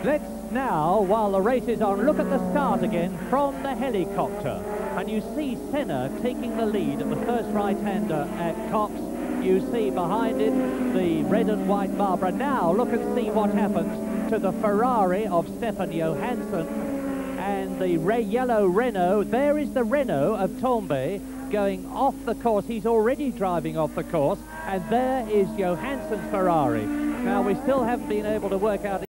Let's now, while the race is on, look at the start again from the helicopter. And you see Senna taking the lead at the first right-hander at Cox. You see behind it the red and white Barbara. Now look and see what happens to the Ferrari of Stefan Johansson and the yellow Renault. There is the Renault of Tombe going off the course. He's already driving off the course, and there is Johansson's Ferrari. Now we still haven't been able to work out